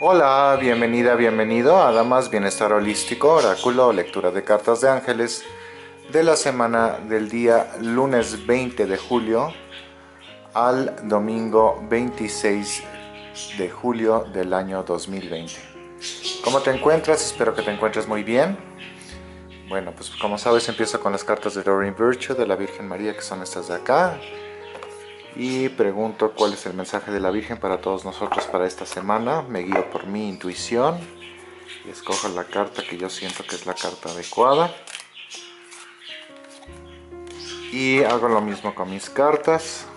Hola, bienvenida, bienvenido a Damas Bienestar Holístico, Oráculo, lectura de cartas de ángeles de la semana del día lunes 20 de julio al domingo 26 de julio del año 2020. ¿Cómo te encuentras? Espero que te encuentres muy bien. Bueno, pues como sabes empiezo con las cartas de Doreen Virtue de la Virgen María, que son estas de acá. Y pregunto cuál es el mensaje de la Virgen para todos nosotros para esta semana. Me guío por mi intuición y escojo la carta que yo siento que es la carta adecuada. Y hago lo mismo con mis cartas.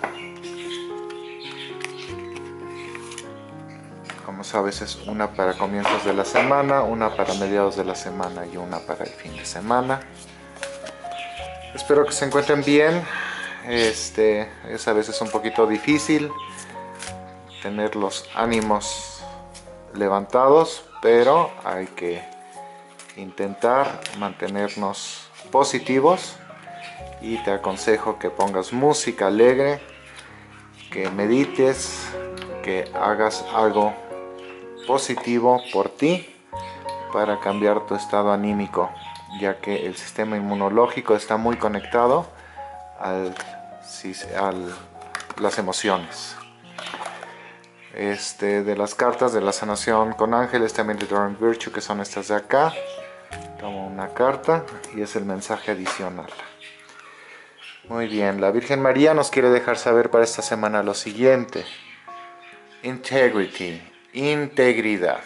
Como sabes, es una para comienzos de la semana, una para mediados de la semana y una para el fin de semana. Espero que se encuentren bien. Es a veces un poquito difícil tener los ánimos levantados, pero hay que intentar mantenernos positivos y te aconsejo que pongas música alegre, que medites, que hagas algo positivo por ti para cambiar tu estado anímico, ya que el sistema inmunológico está muy conectado a las emociones. De las cartas de la sanación con ángeles, también de Doreen Virtue, que son estas de acá, tomo una carta y es el mensaje adicional. Muy bien, la Virgen María nos quiere dejar saber para esta semana lo siguiente: integrity, integridad.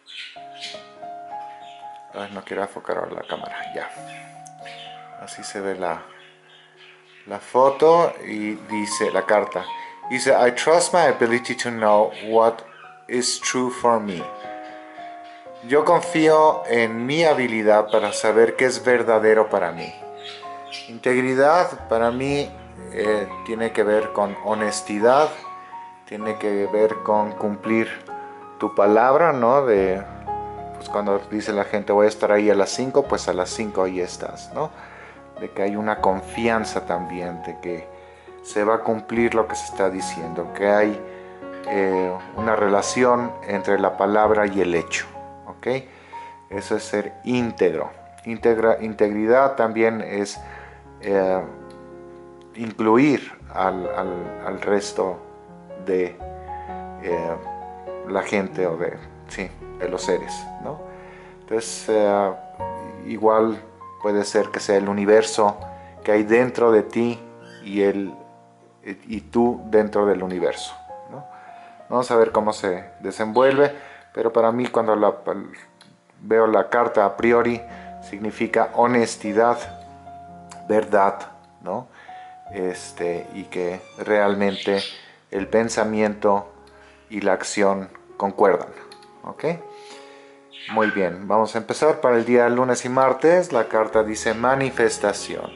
Ay, no quiero enfocar ahora la cámara, ya. Así se ve la foto y dice la carta. Dice, I trust my ability to know what is true for me. Yo confío en mi habilidad para saber qué es verdadero para mí. Integridad para mí tiene que ver con honestidad, tiene que ver con cumplir tu palabra, ¿no? Pues cuando dice la gente voy a estar ahí a las 5, pues a las 5 ahí estás, ¿no? De que hay una confianza también, de que se va a cumplir lo que se está diciendo, que hay una relación entre la palabra y el hecho, ¿ok? Eso es ser íntegro. Integridad también es incluir al resto de la gente o de los seres, ¿no? Entonces, igual puede ser que sea el universo que hay dentro de ti y tú dentro del universo, ¿no? Vamos a ver cómo se desenvuelve, pero para mí cuando veo la carta a priori significa honestidad, verdad, ¿no? Y que realmente el pensamiento y la acción concuerdan, ¿ok? Muy bien, vamos a empezar para el día lunes y martes. La carta dice manifestación.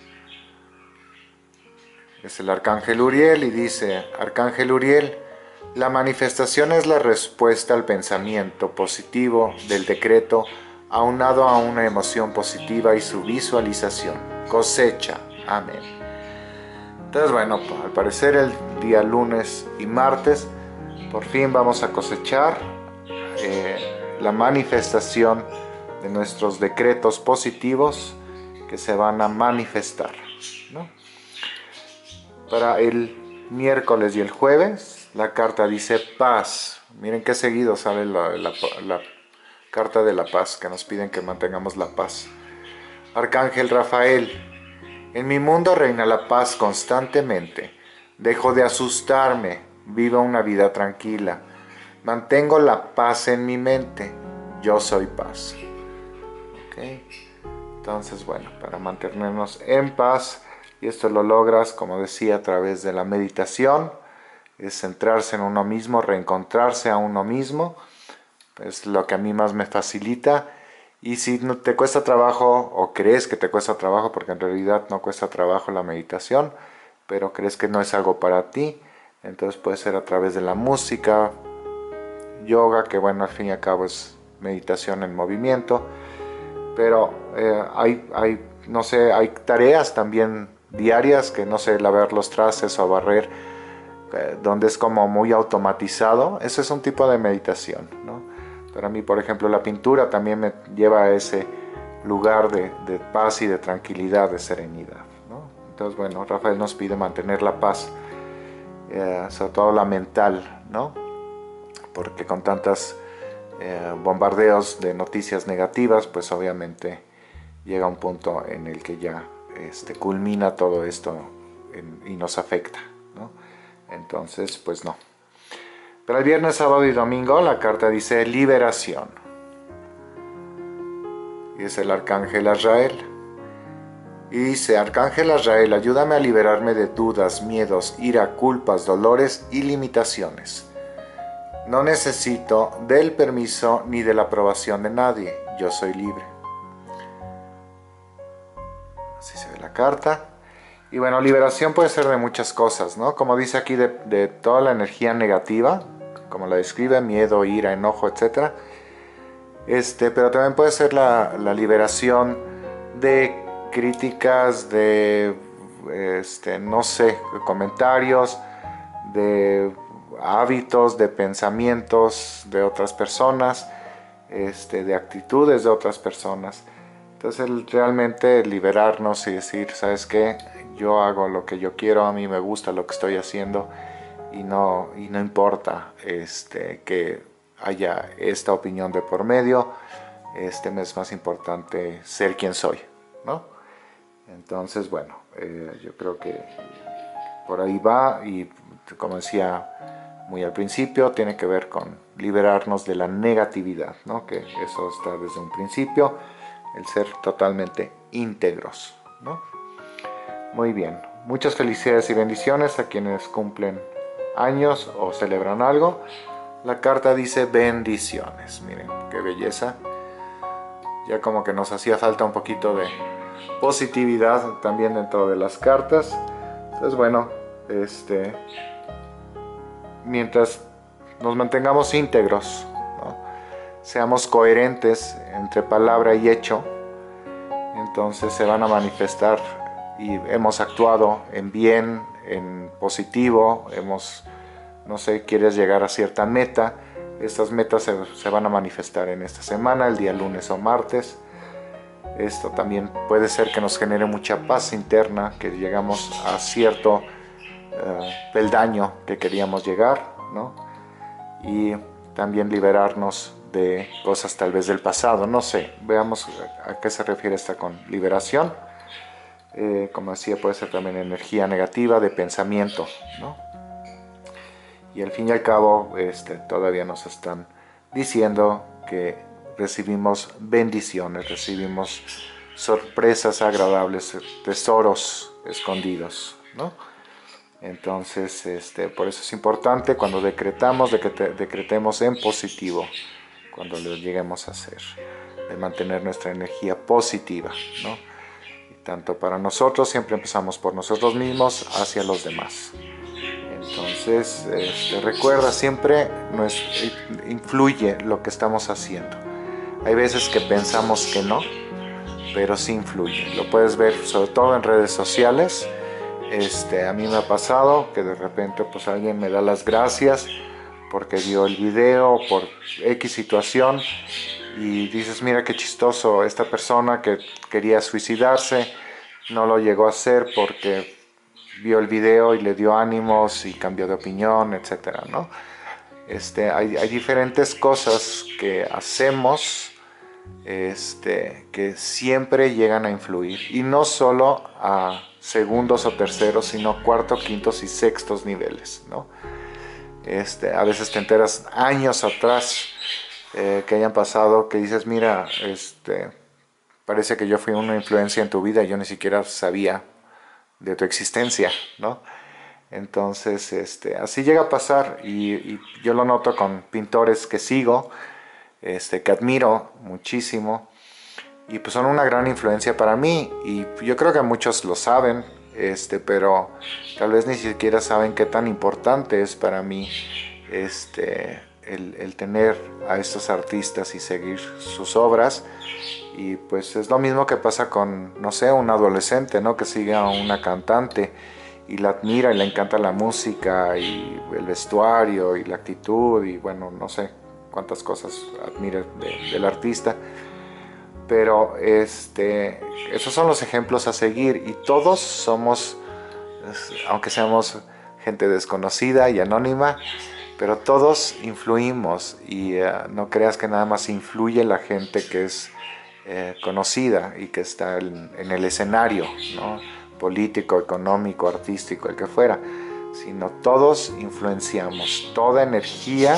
Es el Arcángel Uriel y dice, Arcángel Uriel, la manifestación es la respuesta al pensamiento positivo del decreto aunado a una emoción positiva y su visualización. Cosecha. Amén. Entonces, bueno, al parecer el día lunes y martes por fin vamos a cosechar la manifestación de nuestros decretos positivos que se van a manifestar, ¿no? Para el miércoles y el jueves la carta dice paz. Miren qué seguido sale la carta de la paz, que nos piden que mantengamos la paz. Arcángel Rafael, en mi mundo reina la paz constantemente. Dejo de asustarme, vivo una vida tranquila. Mantengo la paz en mi mente. Yo soy paz. ¿Okay? Entonces, bueno, para mantenernos en paz, y esto lo logras, como decía, a través de la meditación, es centrarse en uno mismo, reencontrarse a uno mismo, es lo que a mí más me facilita. Y si no te cuesta trabajo o crees que te cuesta trabajo, porque en realidad no cuesta trabajo la meditación, pero crees que no es algo para ti, entonces puede ser a través de la música, yoga, que bueno, al fin y al cabo es meditación en movimiento, pero no sé, hay tareas también diarias que no sé, lavar los trastes o barrer, donde es como muy automatizado. Eso es un tipo de meditación, ¿no? Para mí, por ejemplo, la pintura también me lleva a ese lugar de paz y de tranquilidad, de serenidad, ¿no? Entonces, bueno, Rafael nos pide mantener la paz, sobre todo la mental, ¿no? Porque con tantos bombardeos de noticias negativas, pues obviamente llega un punto en el que ya culmina todo esto y nos afecta, ¿no? Entonces, pues no. Pero el viernes, sábado y domingo la carta dice liberación. Y es el Arcángel Azrael. Y dice, Arcángel Azrael, ayúdame a liberarme de dudas, miedos, ira, culpas, dolores y limitaciones. No necesito del permiso ni de la aprobación de nadie. Yo soy libre. Así se ve la carta. Y bueno, liberación puede ser de muchas cosas, ¿no? Como dice aquí, de toda la energía negativa, como la describe, miedo, ira, enojo, etc. Pero también puede ser la liberación de críticas, de, no sé, comentarios, de hábitos, de pensamientos de otras personas, de actitudes de otras personas. Entonces realmente liberarnos y decir, ¿sabes qué? Yo hago lo que yo quiero, a mí me gusta lo que estoy haciendo y no importa que haya esta opinión de por medio, me es más importante ser quien soy, ¿no? Entonces, bueno, yo creo que por ahí va y como decía muy al principio, tiene que ver con liberarnos de la negatividad, ¿no? Que eso está desde un principio, el ser totalmente íntegros, ¿no? Muy bien, muchas felicidades y bendiciones a quienes cumplen años o celebran algo. La carta dice bendiciones, miren qué belleza. Ya como que nos hacía falta un poquito de positividad también dentro de las cartas. Entonces bueno, mientras nos mantengamos íntegros, ¿no? Seamos coherentes entre palabra y hecho, entonces se van a manifestar y hemos actuado en bien, en positivo, no sé, quieres llegar a cierta meta, estas metas se van a manifestar en esta semana, el día lunes o martes. Esto también puede ser que nos genere mucha paz interna, que llegamos a cierto peldaño que queríamos llegar, ¿no? Y también liberarnos de cosas tal vez del pasado, no sé, veamos a qué se refiere esta con liberación. Como decía, puede ser también energía negativa de pensamiento, ¿no? Y al fin y al cabo, todavía nos están diciendo que recibimos bendiciones, recibimos sorpresas agradables, tesoros escondidos, ¿no? Entonces, por eso es importante cuando decretamos, decretemos en positivo, cuando lo lleguemos a hacer, de mantener nuestra energía positiva, ¿no? Y tanto para nosotros, siempre empezamos por nosotros mismos hacia los demás. Entonces, recuerda, siempre influye lo que estamos haciendo. Hay veces que pensamos que no, pero sí influye. Lo puedes ver sobre todo en redes sociales. A mí me ha pasado que de repente pues alguien me da las gracias porque vio el video, por X situación, y dices, mira qué chistoso, esta persona que quería suicidarse no lo llegó a hacer porque vio el video y le dio ánimos y cambió de opinión, etcétera, ¿no? Hay diferentes cosas que hacemos que siempre llegan a influir, y no solo a segundos o terceros, sino cuarto, quintos y sextos niveles, ¿no? A veces te enteras años atrás que hayan pasado, que dices, mira, parece que yo fui una influencia en tu vida y yo ni siquiera sabía de tu existencia, ¿no? Entonces, así llega a pasar, y yo lo noto con pintores que sigo, que admiro muchísimo, y pues son una gran influencia para mí, y yo creo que muchos lo saben, pero tal vez ni siquiera saben qué tan importante es para mí el tener a estos artistas y seguir sus obras. Y pues es lo mismo que pasa con, no sé, un adolescente, ¿no? Que sigue a una cantante y la admira y le encanta la música y el vestuario y la actitud, y bueno, no sé, cuántas cosas admire del artista. Pero esos son los ejemplos a seguir, y todos somos, aunque seamos gente desconocida y anónima, pero todos influimos, y no creas que nada más influye la gente que es conocida y que está en el escenario, ¿no? Político, económico, artístico, el que fuera, sino todos influenciamos. Toda energía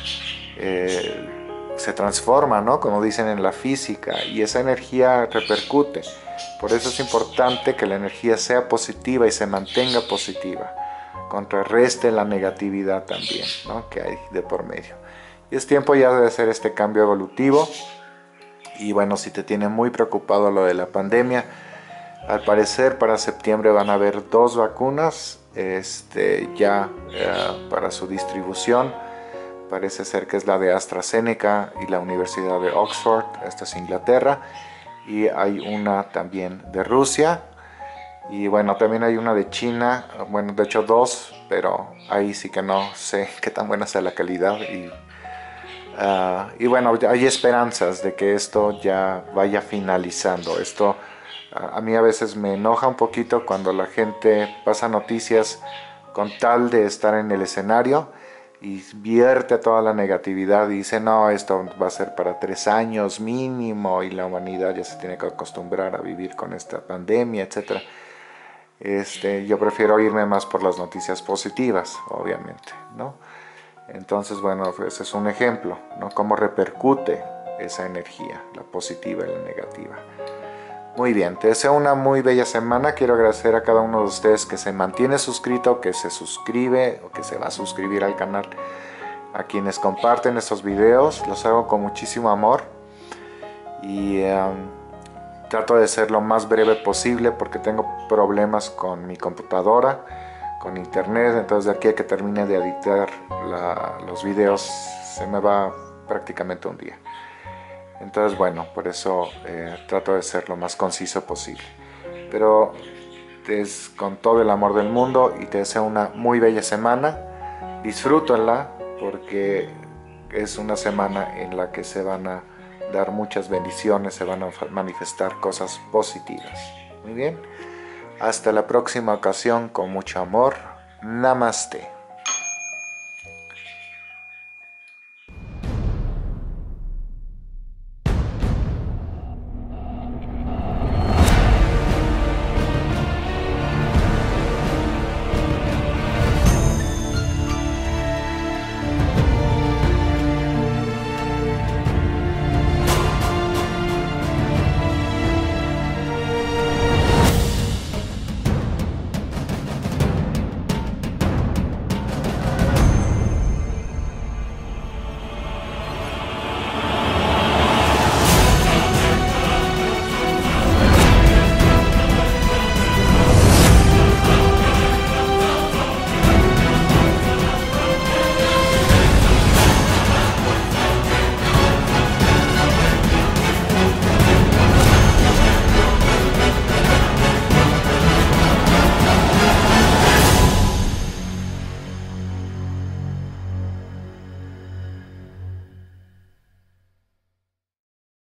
se transforma, ¿no? Como dicen en la física, y esa energía repercute. Por eso es importante que la energía sea positiva y se mantenga positiva, contrarreste la negatividad también, ¿no? Que hay de por medio. Y es tiempo ya de hacer este cambio evolutivo. Y bueno, si te tiene muy preocupado lo de la pandemia, al parecer para septiembre van a haber 2 vacunas para su distribución. Parece ser que es la de AstraZeneca y la Universidad de Oxford, esta es Inglaterra, y hay una también de Rusia, y bueno, también hay una de China, bueno, de hecho 2, pero ahí sí que no sé qué tan buena sea la calidad, y bueno, hay esperanzas de que esto ya vaya finalizando. Esto a mí a veces me enoja un poquito cuando la gente pasa noticias con tal de estar en el escenario y vierte toda la negatividad y dice, no, esto va a ser para 3 años mínimo y la humanidad ya se tiene que acostumbrar a vivir con esta pandemia, etc. Yo prefiero irme más por las noticias positivas, obviamente, ¿no? Entonces, bueno, ese es un ejemplo, ¿no? Cómo repercute esa energía, la positiva y la negativa. Muy bien, te deseo una muy bella semana. Quiero agradecer a cada uno de ustedes que se mantiene suscrito, que se suscribe o que se va a suscribir al canal. A quienes comparten estos videos, los hago con muchísimo amor. Y trato de ser lo más breve posible porque tengo problemas con mi computadora, con internet. Entonces de aquí a que termine de editar los videos se me va prácticamente un día. Entonces bueno, por eso trato de ser lo más conciso posible. Pero es con todo el amor del mundo y te deseo una muy bella semana. Disfrútenla porque es una semana en la que se van a dar muchas bendiciones, se van a manifestar cosas positivas. Muy bien, hasta la próxima ocasión, con mucho amor. Namaste.